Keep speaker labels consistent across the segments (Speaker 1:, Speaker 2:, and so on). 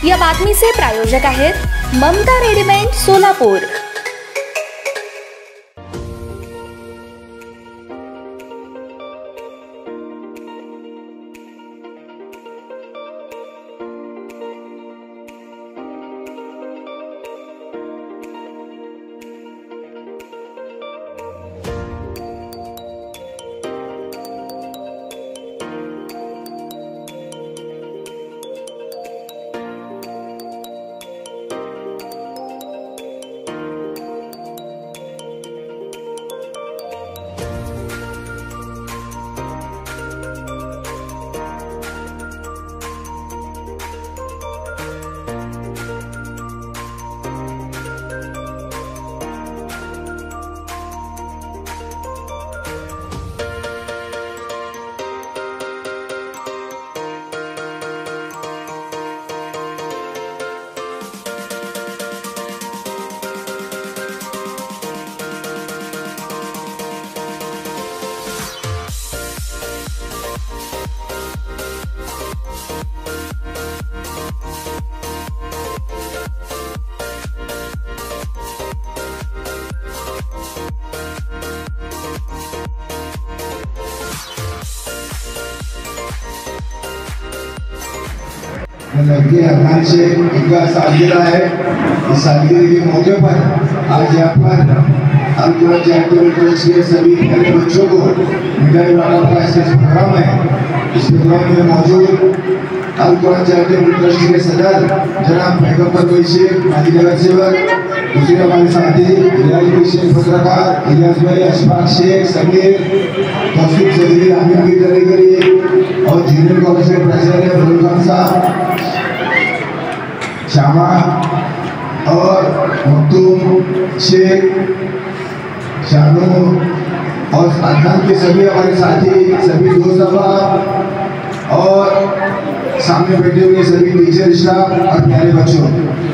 Speaker 1: या बातमीचे प्रायोजक आहेत ममता रेडीमेड सोलापूर।
Speaker 2: लड़के अफगान से इनका सालगिरह है। इस सालगिरह के मौके पर आज यहाँ पर अल-कुरान चैरिटेबल ट्रस्ट के सभी प्यारे बच्चों को मिठाई बांटने का ऐसा प्रोग्राम है। इस प्रोग्राम में मौजूद अल-कुरान चैरिटेबल ट्रस्ट के सदर जनाब पैगंबर भाई शेख माजी नगर सेवक, दूसरे हमारे साथी इलियास भाई शेख पत्रकार, इलियास भाई, अशफाक शेख, समीर, तौफीक सदरी, आमिर की तरीकरी और जूनियर कॉलेज के प्राचार्य फरूल खान साहब, शामा और मखदूम शेख, शानू और अदनान के सभी हमारे साथी, सभी दोस्त अहबाब और सामने बैठे हुए सभी टीचर स्टाफ और प्यारे बच्चों,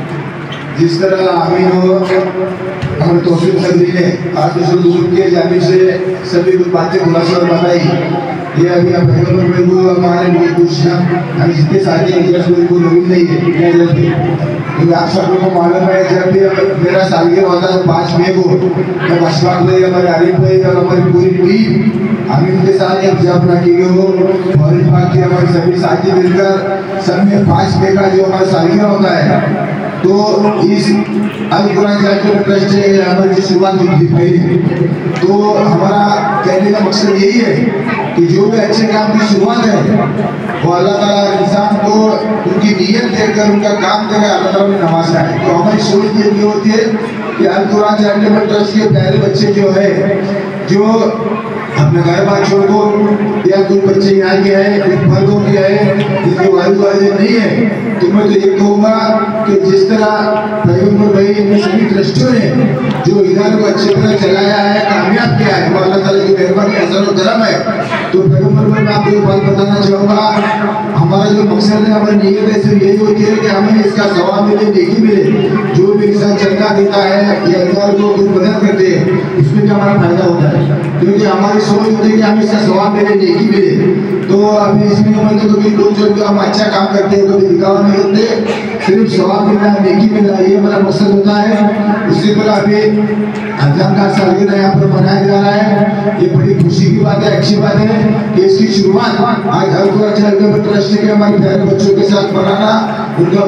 Speaker 2: जिस तरह आमीन हो हमारे तौफीक सदरी ने आज दूर के जानिब से सभी कुछ बातें खुलासा और बताई। ये अभी आप पैगंबर को हमारे लिए कुछ हम जितने साथी हैं कोई लोग नहीं है क्योंकि आप सब लोगों को मालूम है जब भी मेरा सालगिरह होता है 5 मई को, जब अशफाक भाई, हमारे आरिफ भाई और हमारी पूरी टीम आमिर के साथ जब अपना की गई हो और इस के हमारे सभी साथी मिलकर सब में 5 मई का जो हमारा सालगिरह होता है तो इस अल-कुरान चैरिटेबल ट्रस्ट से हमारी जो शुरुआत हुई थी पहले, तो हमारा कहने का मकसद यही है कि जो भी अच्छे काम की शुरुआत है वो अल्लाह ताला इंसान को उनकी नीयत देखकर उनका काम देकर अल्लाह ताला ने नवाजा है। तो हमारी सोच ये होती है कि अल-कुरान चैरिटेबल ट्रस्ट के प्यारे बच्चे जो है जो अपने घर बार छोड़ को या कुछ बच्चे यहाँ के हैं, कुछ मर्दों के हैं जिनके वालिद नहीं है, तो मैं तो ये कहूँगा कि जिस तरह पैगंबर भाई इन सभी ट्रस्टों ने जो इदारे को अच्छी तरह चलाया है, कामयाब किया है, वो अल्लाह ताला की मेहरबानी अज़ल और करम है। तो पैगंबर भाई मैं आपको एक बात बताना चाहूँगा, हमारा जो मकसद है, हमारी नीयत है सिर्फ यही होती है कि हमें इसका सवाब मिले, नेकी मिले। जो भी इंसान चंदा देता है या इदारे को कुछ मदद करते हैं उसमें क्या हमारा फायदा होता है, क्योंकि हमारी सोच होती है कि हमें इसका सवाब मिले, नेकी मिले। तो अभी इसमें मतलब तो कभी लोग जो हम अच्छा काम करते हैं कभी दिखावा नहीं करते, सिर्फ सवाब मिल रहा है, नेकी मिल रहा है, ये हमारा मकसद होता है। उससे पहले अभी अज़ान का सालगिरह यहाँ पर मनाया जा रहा है। ये बड़ी खुशी की बात है, अच्छी बात है कि इसकी शुरुआत आज अल-कुरान चैरिटेबल ट्रस्ट के हमारे प्यारे बच्चों के साथ बनाना, उनका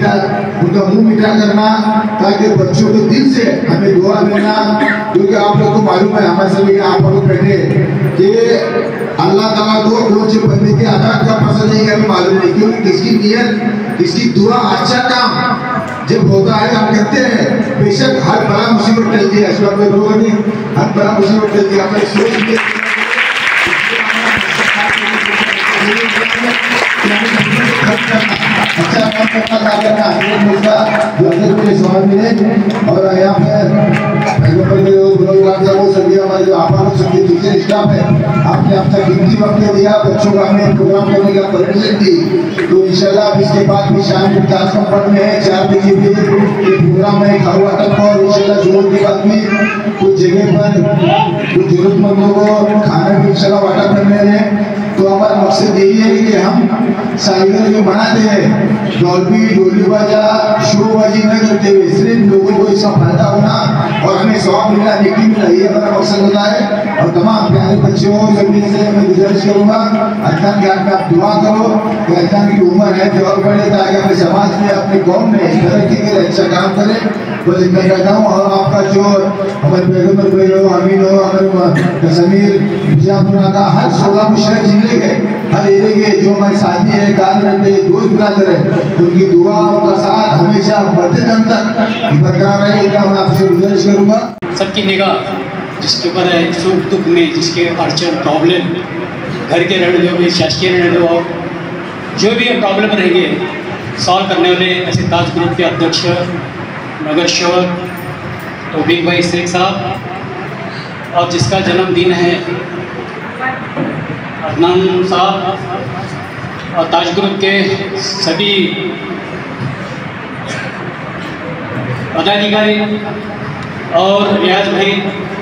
Speaker 2: मुंह मीठा करना, ताकि बच्चों को दिल से हमें दुआ देना। क्योंकि आप लोग को मालूम है, हमारे सभी आप लोग बैठे कि अल्लाह ताला को कौन से बंदे के आदात का पसंद नहीं है, हमें मालूम नहीं, क्योंकि किसकी नीयत, किसकी दुआ, अच्छा काम जब होता है हम कहते हैं बेशक हर बड़ा मुसीबत टलती है, अशफाक भाई बरोबर नहीं, हर बड़ा मुसीबत टलती है। अपने सोच अच्छा काम करना मिले और यहाँ पे टीचर स्टाफ है, आपने अपना कीमती वक्त दिया, बच्चों का हमें प्रोग्राम करने का परमिशन दी। तो इंशाल्लाह अब इसके बाद भी शाम में क्लास में पढ़ने हैं 4 बजे भी प्रोग्राम है खावा तक, और इंशाल्लाह जोर के बाद भी कुछ जगह पर कुछ जरूरतमंदों को खाना भी इंशाल्लाह वाटा करने हैं। तो हमारा मकसद यही है कि हम सालगिरह जो मनाते हैं डोली बाजा शोबाजी न करते हुए सिर्फ लोगों को इसका फायदा होना और हमें सवाब मिलना, नेकी मिलना, ये हमारा मकसद होता है। और तमाम प्यारे बच्चों सभी से मैं गुजारिश करूँगा अदनान के आप दुआ करो कि अदनान की उम्र है जो और बढ़े ताकि अपने समाज में अपने कौम में तरक्की के लिए अच्छा काम करे। बस इतना कहता हूँ। और आपका जो हमारे पैगम्बर भाई हो, अमीन हो, हमारे समीर बिजापुरा का हर 16 मुशरक जिले के हर एरिए के जो हमारे साथी है, कार रहते हैं, दोस्त बिरादर है, उनकी दुआ उनका साथ हमेशा बढ़ते दम तक बरकरार रहे, इतना मैं आपसे गुजारिश करूँगा।
Speaker 3: सबकी निगाह जिसके ऊपर है, सुख दुख में जिसके अड़चन प्रॉब्लम घर के रहने दो, शासकीय रहने दो, और जो भी प्रॉब्लम रहेंगे सॉल्व करने वाले ऐसे ताज ग्रुप के अध्यक्ष नगर सेवक तौफीक भाई शेख साहब, और जिसका जन्मदिन है अदनान साहब, और ताज ग्रुप के सभी पदाधिकारी और रियाज भाई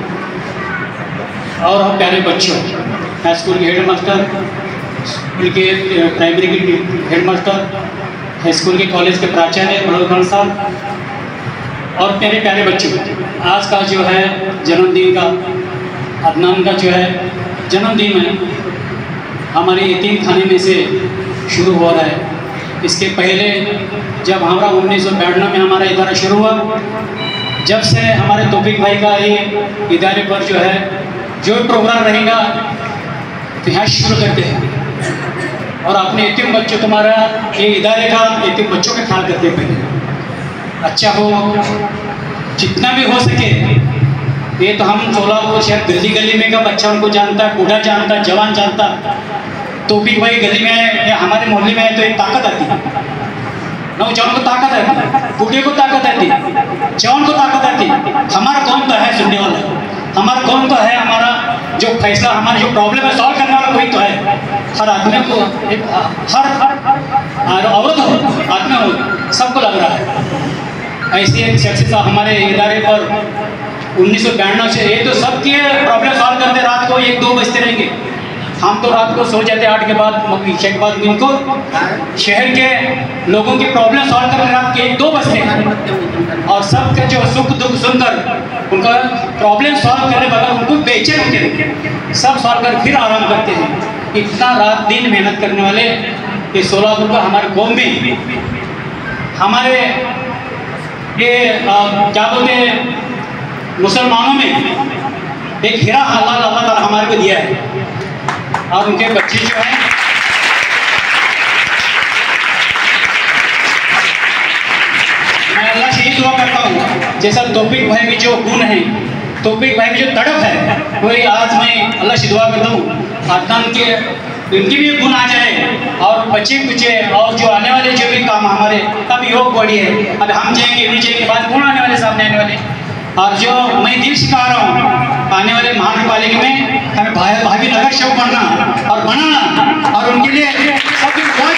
Speaker 3: और हम प्यारे बच्चों, हाई स्कूल के हेड मास्टर, स्कूल के प्राइमरी के हेड मास्टर, हाई स्कूल के कॉलेज के प्राचार्य मनोज खान साहब, और प्यारे प्यारे बच्चों, आज का जो है जन्मदिन का अदनान का जो है जन्मदिन है हमारे यतीम खाने में से शुरू हो रहा है। इसके पहले जब हमारा 1992 में हमारा इदारा शुरू हुआ, जब से हमारे तौफीक भाई का ये इदारे पर जो है जो प्रोग्राम रहेगा यहाँ शुरू करते हैं और अपने यतीम बच्चों तुम्हारा ये इदारे का यतीम बच्चों का ख्याल करते हैं। पहले अच्छा हो जितना भी हो सके, ये तो हम 16 को शायद गली गली में का बच्चा उनको जानता है, बूढ़ा जानता है, जवान जानता है। तौफीक भाई गली में है या हमारे मोहल्ले में है तो एक ताकत आती है, नौजवान को ताकत आती है, बूढ़े को ताकत आती है, जवान को ताकत आती है। हमारा कौन तो है सुनने वाला, हमारा कौन तो है, हमारा जो फैसला, हमारा जो प्रॉब्लम है सॉल्व करने वाला कोई तो है। हर आदमी को हर औरत हो आदमी हो सबको लग रहा है। ऐसी एक शख्सियत हमारे इदारे पर 1992 से, ये तो सबके प्रॉब्लम सॉल्व करते रात को 1-2 बजते रहेंगे। हम तो रात को सो जाते 8 के बाद, ईशा के बाद। इनको शहर के लोगों की प्रॉब्लम सॉल्व करते रात के 1-2 बजते हैं, और सबके जो सुख दुख सुनकर उनका प्रॉब्लम सॉल्व करने बगैर उनको बेचैन होते रहते, सब सॉल्व कर फिर आराम करते हैं। इतना रात दिन मेहनत करने वाले ये 16 ग्रुप हमारे कौम में, हमारे ये क्या बोलते हैं मुसलमानों में एक हीरा अल्लाह ताला हमारे को दिया है। और उनके बच्चे जो हैं मैं अल्लाह से ये दुआ करता हूँ जैसा तौफीक भाई की जो गुण है, तौफीक भाई की जो तड़प है, वही आज मैं अल्लाह से दुआ करता हूँ अदनान के इनकी भी गुण आ जाए और बच्चे कुचे और जो आने वाले जो भी काम हमारे अब योग बॉडी है, अब हम जाएंगे नीचे के बाद कौन आने वाले सामने आने वाले। और जो मैं दिल सिखा रहा हूँ आने वाले महानगरपालिका में हमें भाभी नगर सेवक बनना और बनाना, और उनके लिए सबकी बहुत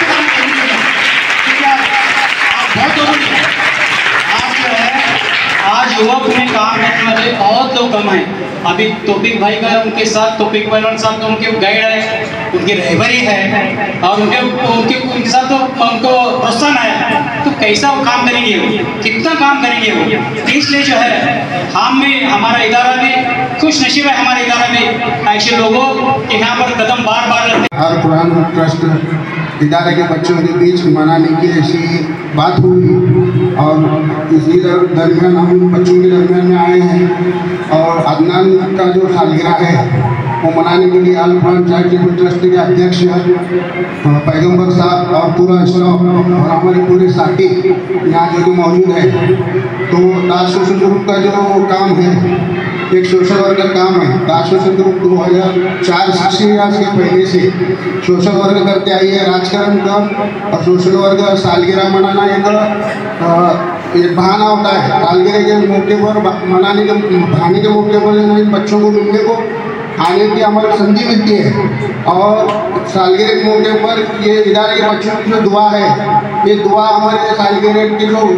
Speaker 3: जरूरी है। आज जो है आज युवक में काम करने वाले बहुत लोग कम हैं। अभी तौफीक भाई का उनके साथ तौफीक भाई साहब तो उनके गाइड है, उनकी रहबरी है, और उनके साथ तो उनको प्रोत्साहन है, तो कैसा वो काम करेंगे, वो कितना काम करेंगे वो। इसलिए जो है हम भी, हमारा इदारा भी खुश नसीब है, हमारे इदारा में ऐसे लोगों के यहाँ पर कदम बार बार लगते।
Speaker 2: हर कुरान ट्रस्ट इदारे के बच्चों के बीच मनाने की ऐसी बात हुई, और इसी दरमियान हम बच्चों के दरमियान में आए हैं। और अदनान का जो सालगिरह है वो मनाने के लिए अल कुरान चैरिटेबल ट्रस्ट के अध्यक्ष पैगम्बर साहब और पूरा स्टाफ और हमारे पूरे साथी यहाँ जो मौजूद है, तो दास सोशल ग्रुप का जो काम है एक सोशल वर्कर काम है। दास सोशल ग्रुप 2004 से आज के पहले से सोशल वर्क करते आई है, राजकारण का और सोशल वर्क सालगिरह मनाना एक बहाना होता है। सालगिरह के मौके पर मनाने के बहाने के मौके पर इन बच्चों को मिलने को आने की हमारी संधि मिलती है, और सालगिरह के मौके पर ये इदारे के बच्चों की जो दुआ है, ये दुआ हमारे सालगिरह की जो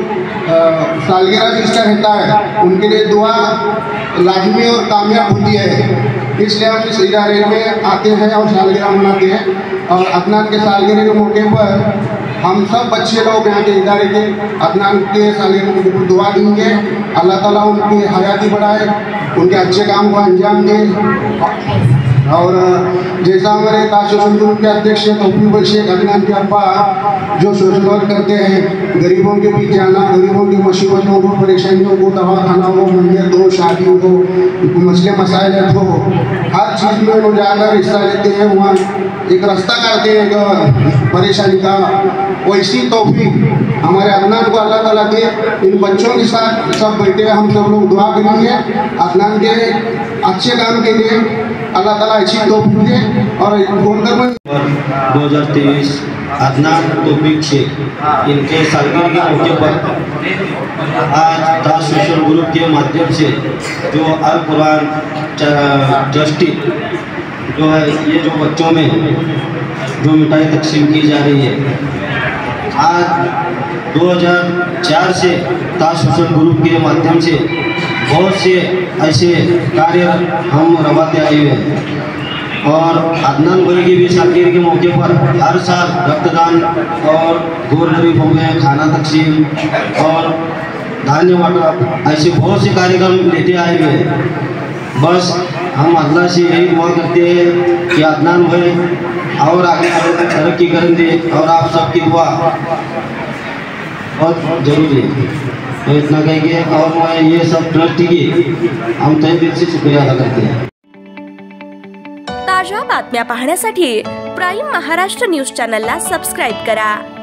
Speaker 2: सालगिरह जिसका रहता है उनके लिए दुआ लाजमी और कामयाब होती है। इसलिए हम इस इदारे में आते हैं और सालगिरह मनाते हैं। और अदनान के सालगिरह के मौके पर हम सब बच्चे लोग यहाँ के इदारे के अदनान के सालगिरह को दुआ देंगे, अल्लाह ताला उनकी हयाती बढ़ाए, उनके अच्छे काम को अंजाम दे। और जैसा हमारे ताज सोशल ग्रुप के अध्यक्ष तौफीक शेख अदनान के अब्बा जो सोशल वर्क करते हैं, गरीबों के बीच जाना, गरीबों की मुसीबतों को, परेशानियों को, दवाखाना हो, मंदिर हो, शादी हो, मसले मसाइल हो, हर चीज़ में वो जाकर हिस्सा लेते हैं, वहाँ एक रास्ता करते हैं परेशानी का। वैसी तौफीक हमारे अदनान को अल्लाह ताला दे। इन बच्चों के साथ सब बैठे हम सब लोग दुआ करेंगे अदनान के अच्छे काम के लिए, अल्लाह ताला अच्छी तौफीक दे। और
Speaker 4: 2023 अदनान तौफीक शेख इनके सालगिरह के मौके पर आज ताज सोशल ग्रुप के माध्यम से जो अल कुरान ट्रस्टी जो है, ये जो बच्चों में जो मिठाई तकसीम की जा रही है, आज 2004 से ताज सोशल ग्रुप के माध्यम से बहुत से ऐसे कार्य हम रवाते आए हुए हैं। और अदनान भाई की भी सालगिरह के मौके पर हर साल रक्तदान और गोर गरीबों में खाना तकसीम और धान्य वाटप ऐसे बहुत से कार्यक्रम लेते आए हुए हैं। बस हम अल्लाह से यही दुआ करते हैं कि अदनान भाई और आगे तरक्की करेंगे और आप सबकी दुआ बहुत जरूरी है। तो इतना कहेंगे और मैं ये सब ट्रस्टी की हम तहे दिल से शुक्रिया अदा करते हैं।
Speaker 5: ताज्या बातम्या पाहण्यासाठी प्राईम महाराष्ट्र न्यूज चॅनलला सबस्क्राईब करा।